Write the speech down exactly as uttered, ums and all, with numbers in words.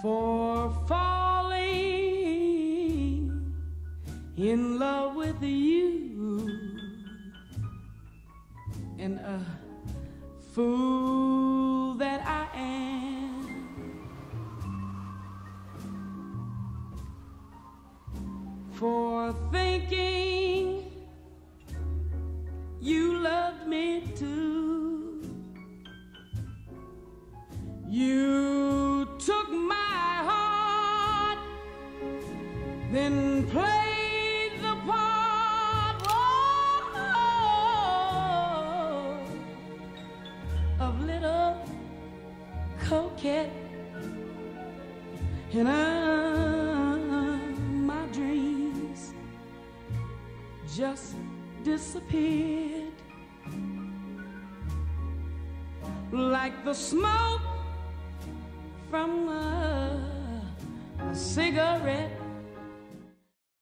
for falling in love with you, and a fool that I am for thinking you loved me too. You took my heart, then played the part, oh, of little coquette, and uh, my dreams just disappeared like the smoke from a, a cigarette.